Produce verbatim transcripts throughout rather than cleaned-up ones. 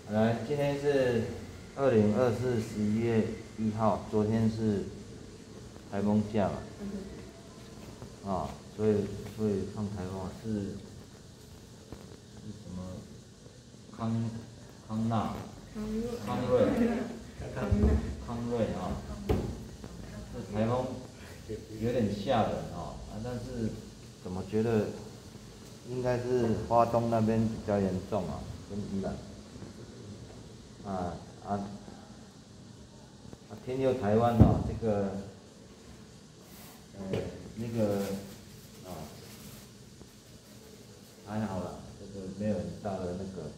来，今天是二零二四十一月一号，昨天是台风假嘛，啊，所以所以放台风是是什么康康纳康瑞康瑞啊，是台风有点吓人啊，啊，但是怎么觉得应该是花东那边比较严重啊，跟宜兰。啊啊啊！天佑台湾哦，这个呃那个啊还好啦，这个没有很大的那个。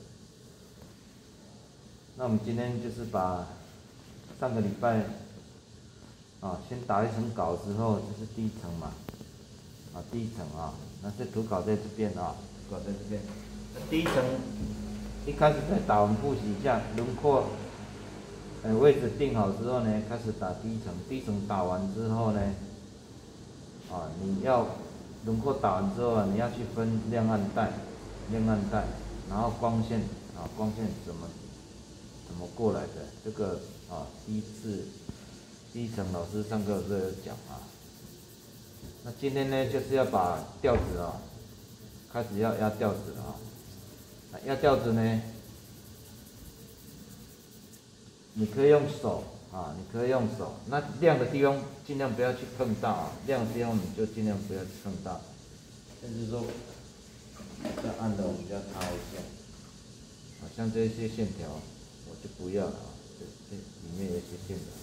那我们今天就是把上个礼拜啊先打一层稿之后，这是第一层嘛，啊第一层啊，那这图稿在这边啊，图稿在这边。第一层一开始再打，我们复习一下轮廓。呃，位置定好之后呢，开始打第一层。第一层打完之后呢，啊，你要轮廓打完之后啊，你要去分亮暗带，亮暗带，然后光线啊，光线怎么怎么过来的？这个啊，第一次第一层老师上课的时候有讲啊。那今天呢，就是要把调子啊，开始要压调子了啊。压调子呢？你可以用手啊，你可以用手。那亮的地方尽量不要去碰到啊，亮的地方你就尽量不要去碰到。甚至说，要暗的我们就要擦一下。啊，像这些线条，我就不要了啊，这这里面有一些线条。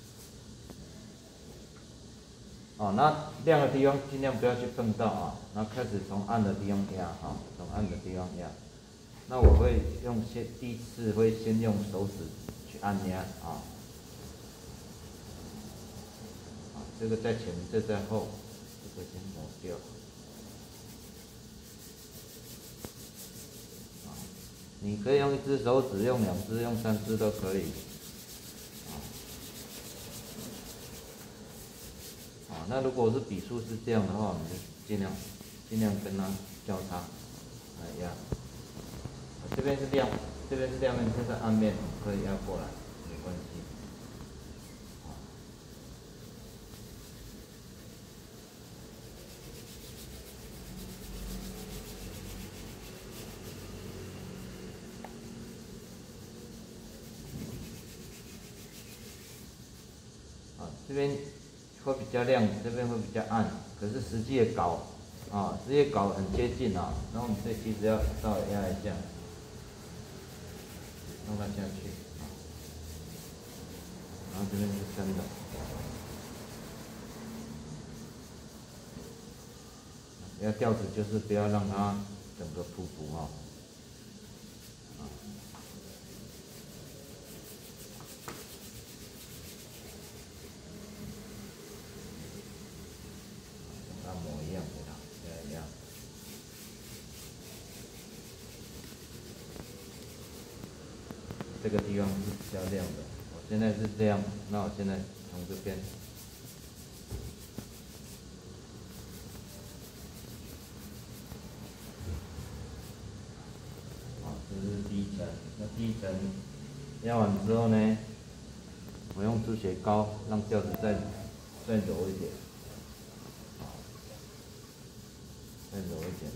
哦，那亮的地方尽量不要去碰到啊，然后开始从暗的地方压哈，从暗的地方压。那我会用先第一次会先用手指去按压啊。这个在前，这在后，这个先抹掉。啊，你可以用一只手指，用两只，用三只都可以。啊，那如果是笔数是这样的话，我们就尽量尽量跟它交叉来压。这边是亮，这边是亮面，这是暗面，可以压过来，没关系。这边会比较亮，这边会比较暗，可是实际的稿啊，实际的稿很接近啊。然后我们这其实要稍微压一下，让它下去。然后这边是真的，要调子就是不要让它整个匍匐啊。这个地方是比较亮的，我现在是这样，那我现在从这边，啊，这是第一层，那第一层压完之后呢，我用猪血膏让调子再再柔一点，再柔一点。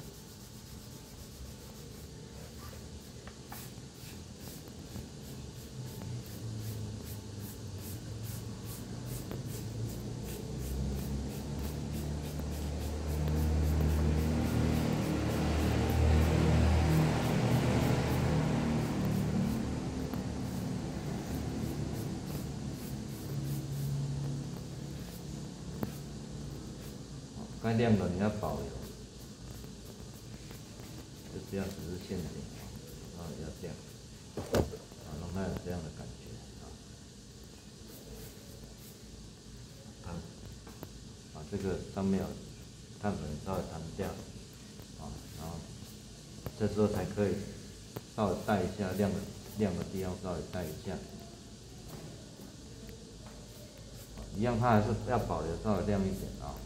该亮的你要保留，就这样只是线条，啊，要这样，啊，让它有这样的感觉，啊，弹，啊，这个上面有碳粉稍微弹掉，啊，然后这时候才可以稍微带一下亮的亮的地方，稍微带一下，一样它还是要保留稍微亮一点啊。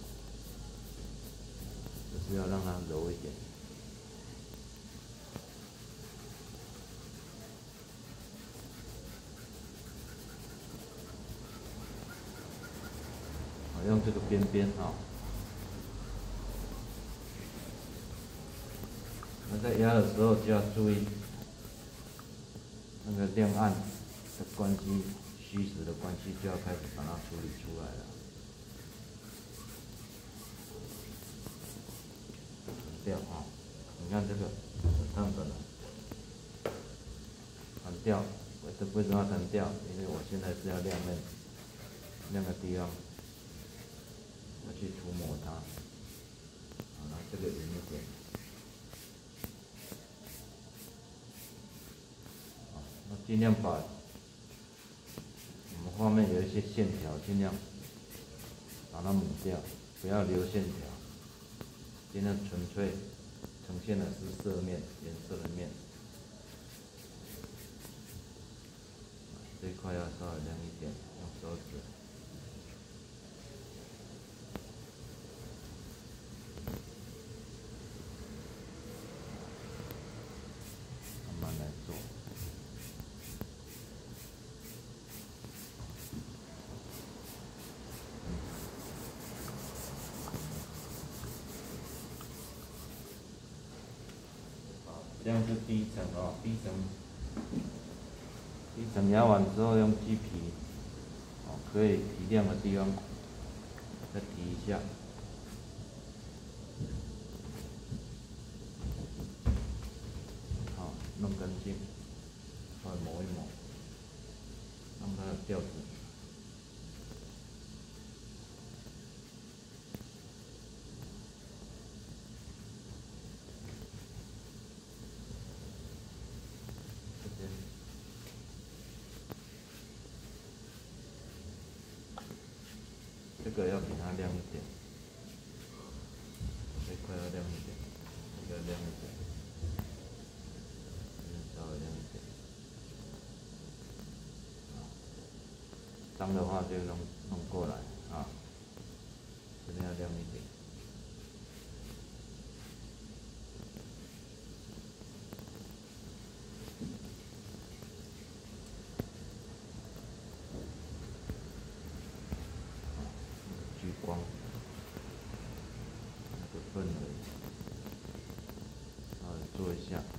就是要让它柔一点。 用这个边边啊。那在压的时候就要注意那个亮暗的关系、虚实的关系，就要开始把它处理出来了。掉啊！你看这个烫的了，弹掉，为什为什么要弹掉？因为我现在是要亮面，亮个地方，要去涂抹它，好，让这个匀一点。好，那尽量把我们画面有一些线条，尽量把它抹掉，不要留线条，尽量纯粹呈现的是色面、颜色的面。这一块要稍微亮一点，用手指。慢慢来做。好，这样是第一层哦，第一层。第一层压完之后，用鸡皮，哦，可以提亮的地方再提一下，好，弄干净，稍微抹一抹，让它的调子。这边，这个要给它亮一点，这块要亮一点，这个要亮一点，这边稍微亮一点。脏的话就弄弄过来啊，这边要亮一点。聚光，那个氛围，稍微做一下。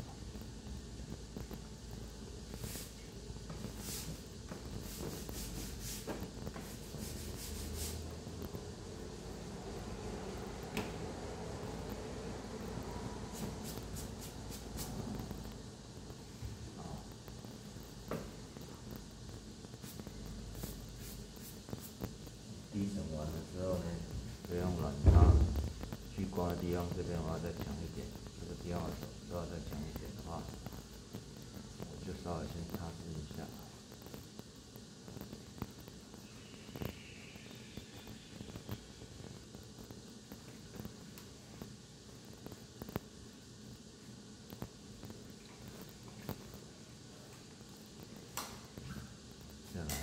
第一层完了之后呢，就用软擦，去刮的地方这边我要再强一点，这个地方都要再强一点的话，我就稍微先擦拭一下。下来。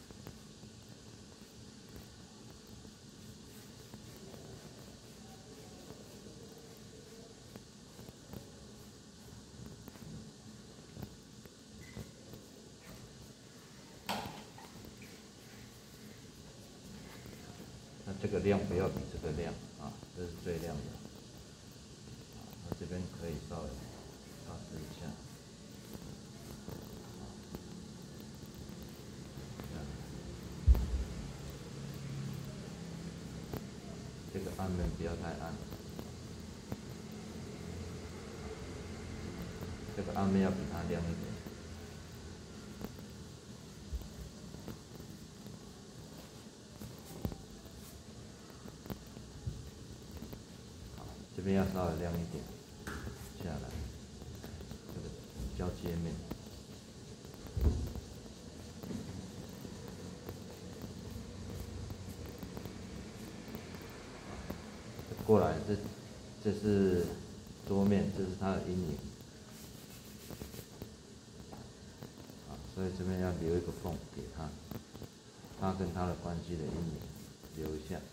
那这个亮不要比这个亮啊，这是最亮的。那这边可以稍微擦拭一下。这个暗面不要太暗，这个暗面要比它亮一点。这边要稍微亮一点，下来，这个交接面，过来，这这是桌面，这是它的阴影，啊，所以这边要留一个缝给它，它跟它的关系的阴影留一下。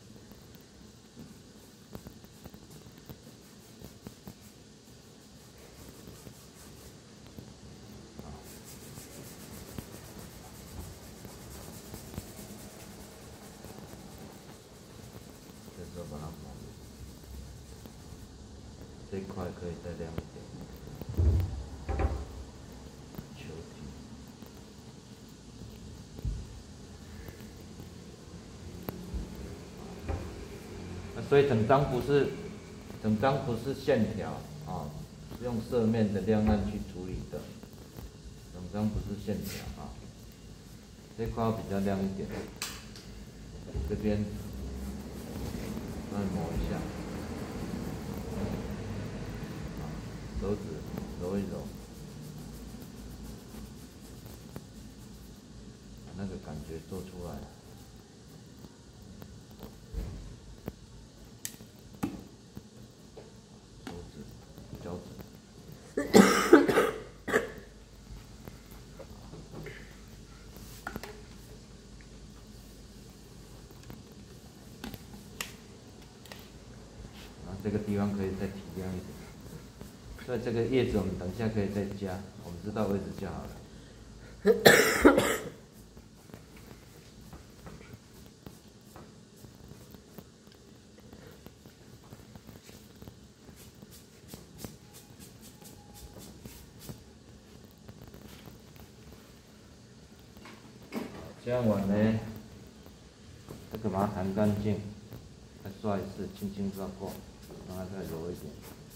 块可以再亮一点。球体。那所以整张不是，整张不是线条啊，是用色面的亮暗去处理的。整张不是线条啊，这块要比较亮一点。这边再抹一下。 手指揉一揉，那个感觉做出来。手指、脚趾。然后这个地方可以再提亮一点。 所以这个叶子我们等一下可以再加，我们知道位置就好了。这样完呢，这个把它弹干净，再刷一次，轻轻刷过，让它再柔一点。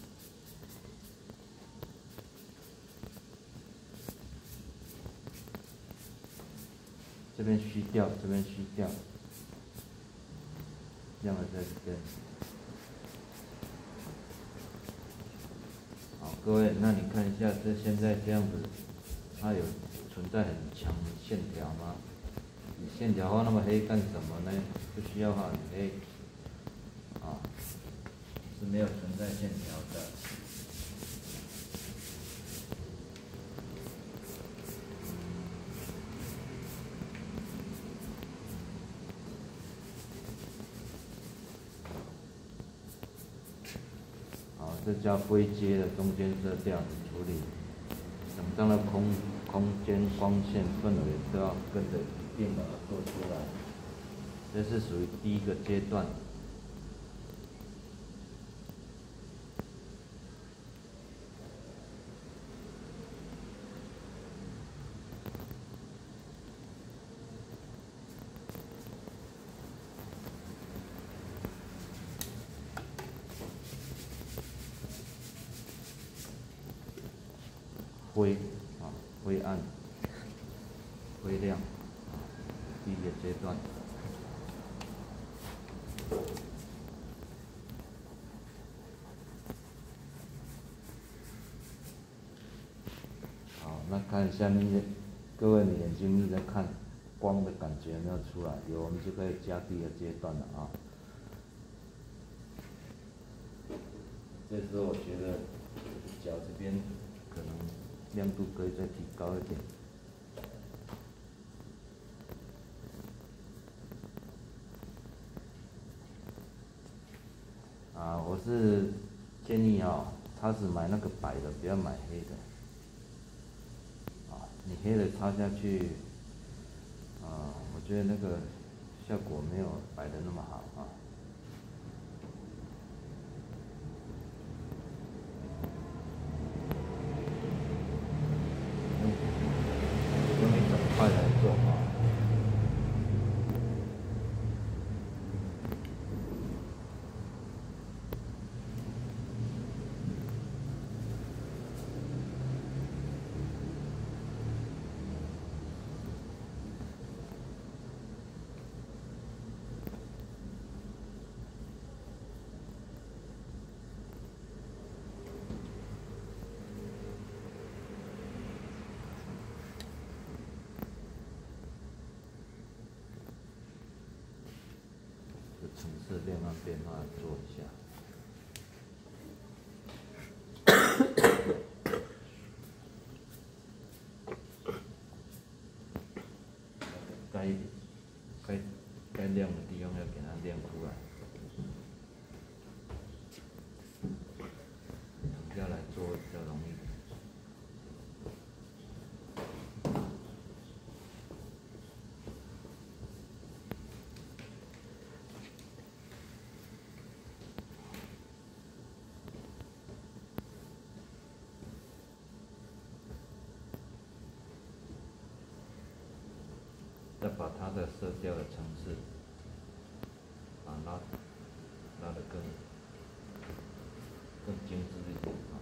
这边虚掉，这边虚掉，亮的在这边。好，各位，那你看一下，这现在这样子，它有存在很强的线条吗？你线条画那么黑干什么呢？不需要画很黑，啊，是没有存在线条的。 这叫灰阶的中间色调的处理，整张的空空间、光线、氛围都要跟着一并把它做出来。这是属于第一个阶段。灰啊，灰暗、灰亮啊，第一个阶段。好，那看下面的各位，你眼睛一直在看光的感觉有没有出来？有，我们就可以加第二阶段了啊。这时候我觉得脚这边可能亮度可以再提高一点。啊，我是建议哦，擦子买那个白的，不要买黑的。啊，你黑的擦下去，啊，我觉得那个效果没有白的那么好啊。 快来做啊！层次变化变化做一下。该该该亮的地方要给它亮出来，这样来做比较容易。 啊， 再把它的色调的层次，把它拉拉得更更精致一点啊。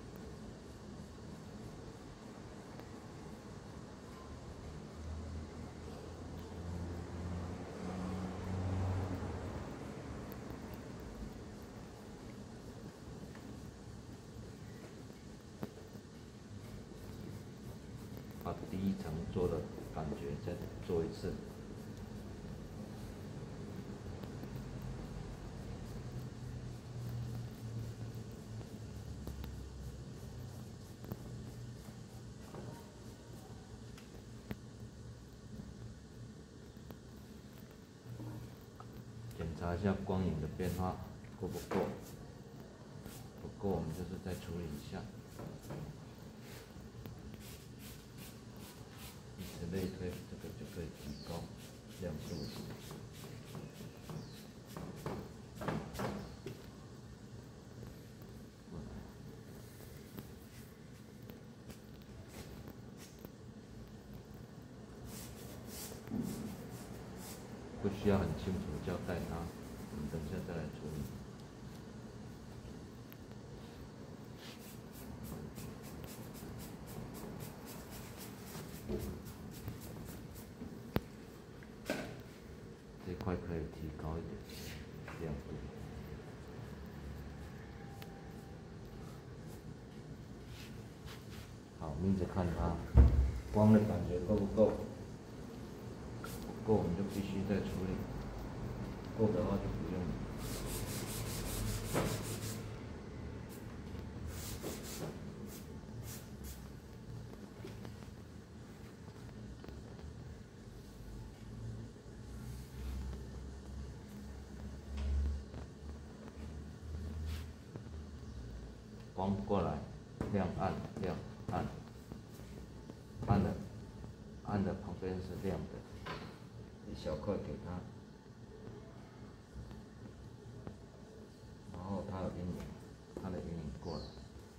把第一层做的感觉再做一次。检查一下光影的变化够不够，不够我们就是再处理一下。以此类推，这个就可以提高亮度。不需要很清楚交代它，我们等一下再来处理。这块可以提高一点亮度。好，眯着看它，光的感觉够不够？不够，我们就必须再处理；够的话就不用。光过来，亮暗亮暗，暗的暗的旁边是亮的。一小块给它，然后它有阴影，它的阴影过来，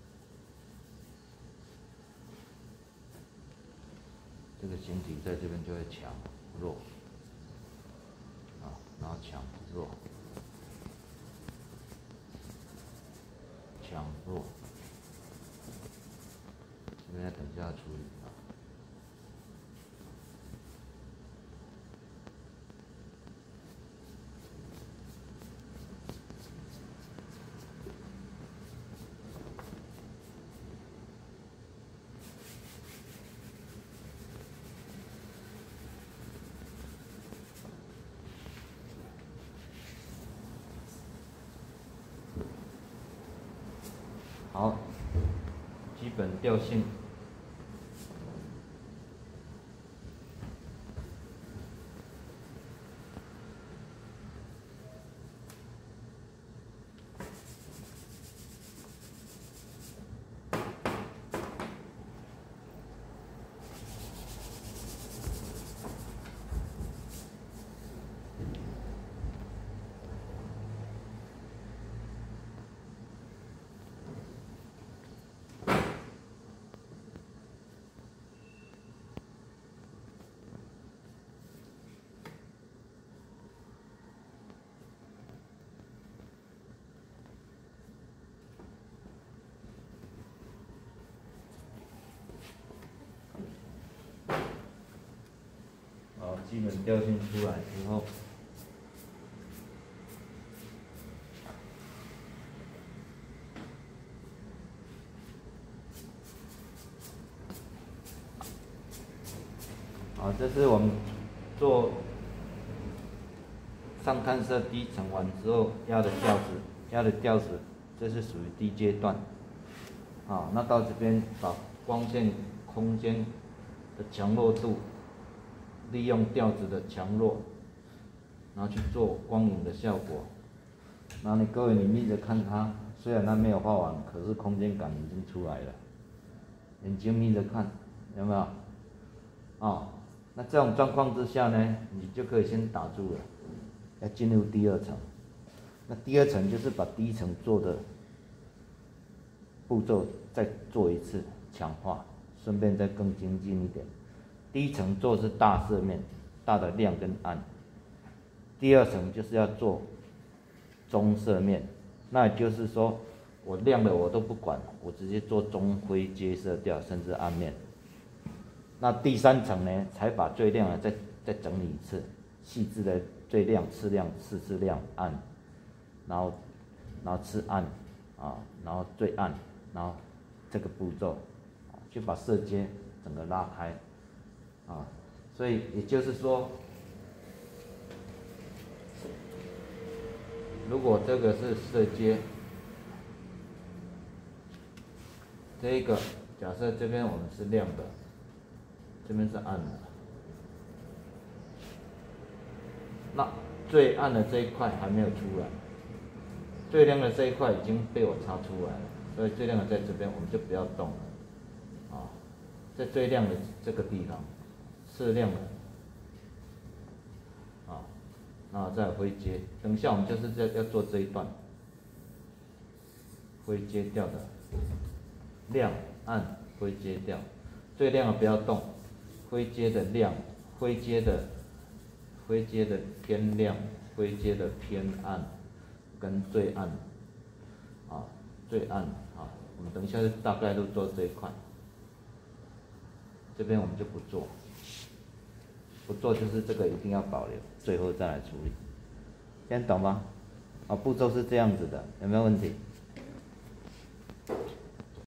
这个形体在这边就会强弱，啊，然后强弱，强弱，这边要等一下处理啊。好，基本调性。基本调性出来之后，好，这是我们做上碳色低层完之后压的调子，压的调子，这是属于低阶段。啊，那到这边把光线、空间的强弱度。利用调子的强弱，然后去做光影的效果。然后你各位你眯着看它，虽然它没有画完，可是空间感已经出来了。眼睛眯着看，有没有？哦，那这种状况之下呢，你就可以先打住了，要进入第二层。那第二层就是把第一层做的步骤再做一次强化，顺便再更精进一点。第一层做的是大色面， 大的亮跟暗。第二层就是要做中色面，那也就是说，我亮的我都不管，我直接做中灰阶色调，甚至暗面。那第三层呢，才把最亮的再再整理一次，细致的最亮、次亮、次次亮、暗，然后然后次暗啊，然后最暗，然后这个步骤，就把色阶整个拉开啊，所以也就是说。如果这个是色阶，这一个假设这边我们是亮的，这边是暗的，那最暗的这一块还没有出来，最亮的这一块已经被我擦出来了，所以最亮的在这边我们就不要动了，啊，在最亮的这个地方，次亮的。然后再灰阶，等一下我们就是要要做这一段，灰阶调的亮暗灰阶调，最亮的不要动，灰阶的亮，灰阶的灰阶的偏亮，灰阶的偏暗，跟最暗，啊最暗啊，我们等一下就大概都做这一块，这边我们就不做。不做就是这个一定要保留，最后再来处理，这样懂吗？啊，步骤是这样子的，有没有问题？